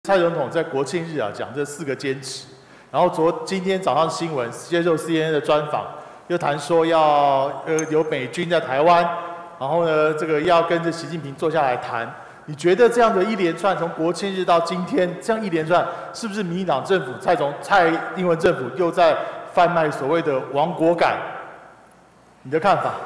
蔡总统在国庆日啊讲这4个坚持，然后今天早上新闻接受 CNN 的专访，又谈说要有美军在台湾，然后呢这个要跟着习近平坐下来谈。你觉得这样的一连串从国庆日到今天这样一连串，是不是民进党政府蔡英文政府又在贩卖所谓的亡国感？你的看法？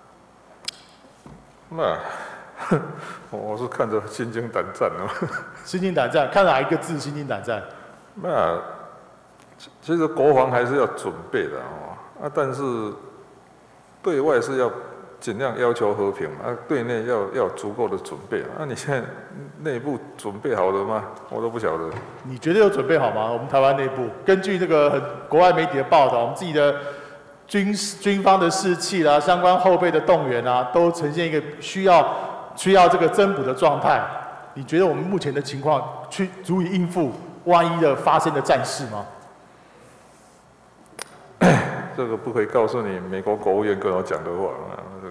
那我是看着心惊胆战哦。 心惊胆战，看哪一个字心惊胆战？ 那其实国防还是要准备的哦，但是对外是要尽量要求和平嘛，对内要有足够的准备。你现在内部准备好了吗？我都不晓得。 你觉得有准备好吗？我们台湾内部，根据这个国外媒体的报道，我们自己的军方的士气啦，相关后备的动员啊，都呈现一个需要这个增补的状态。你觉得我们目前的情况足以应付万一的发生的战事吗？ 这个不可以告诉你美国国务院跟我讲的话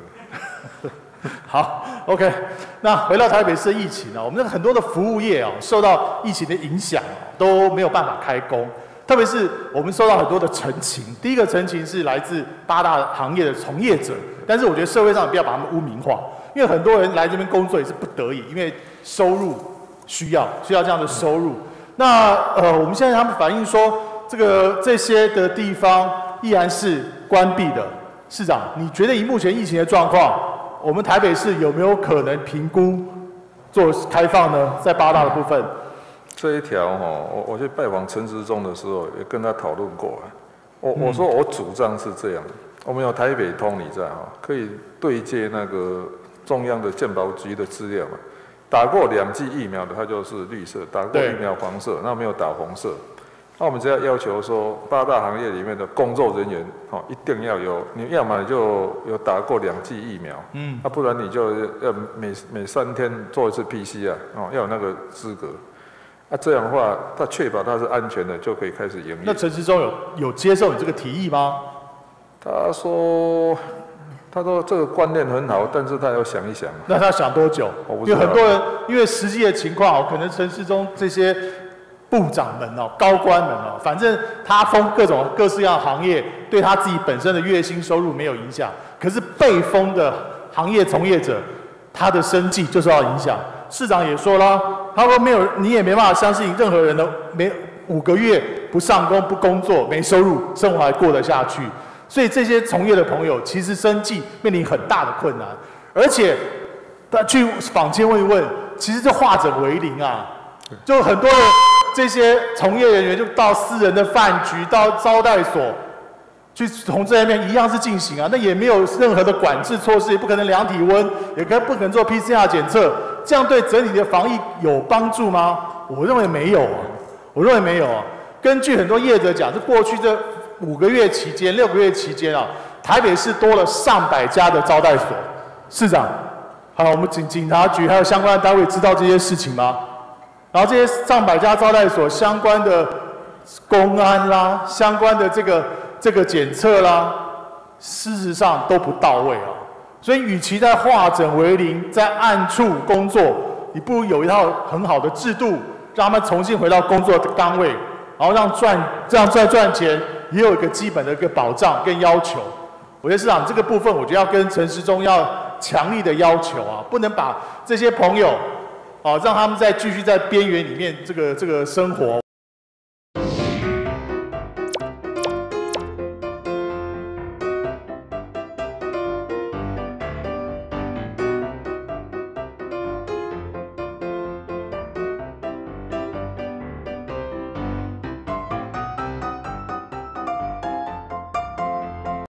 好 ，OK。那回到台北市的疫情啊，我们很多的服务业啊，受到疫情的影响都没有办法开工。特别是我们收到很多的陈情，第一个陈情是来自8大行业的从业者，但是我觉得社会上不要把他们污名化，因为很多人来这边工作也是不得已，因为收入需要这样的收入。那我们现在他们反映说，这些的地方依然是关闭的。市长，你觉得以目前疫情的状况，我们台北市有没有可能评估做开放呢？在8大的部分。 这一条我去拜访陈时中的时候也跟他讨论过。我说我主张是这样，我们有台北通，你在可以对接那个中央的健保局的资料嘛。打过2剂疫苗的，它就是绿色；打过疫苗黄色，那没有打红色。那我们只要求说，8大行业里面的工作人员，一定要有，你要么就有打过2剂疫苗，不然你就要每3天做一次 PCR，要有那个资格。这样的话，他确保它是安全的，就可以开始营业。 那陈时中有接受你这个提议吗？ 他说这个观念很好，但是他要想一想。 那他想多久？因为很多人，因为实际的情况可能陈时中这些部长们高官们反正他封各式各样行业，对他自己本身的月薪收入没有影响，可是被封的行业从业者，他的生计就受到影响。市长也说了，他说你也没办法相信任何人的5个月不上工不工作没收入，生活还过得下去。所以这些从业的朋友，其实生计面临很大的困难，而且他去坊间问一问，其实这化整为零啊，就很多的这些从业人员就到私人的饭局、到招待所去从这边一样是进行啊，那也没有任何的管制措施，也不可能量体温，也不可能做 PCR 检测，这样对整体的防疫有帮助吗？我认为没有啊。根据很多业者讲，这过去这5个月期间、6个月期间啊，台北市多了上百家的招待所。市长，好，我们警察局还有相关的单位知道这些事情吗？然后这些上百家招待所相关的公安啦，相关的这个检测啦，事实上都不到位啊。所以，与其在化整为零，在暗处工作，你不如有一套很好的制度，让他们重新回到工作的岗位，然后这样赚钱，也有一个基本的一个保障跟要求。我觉得市长这个部分，我觉得要跟陈时中要强力的要求啊，不能把这些朋友，让他们继续在边缘里面这个生活。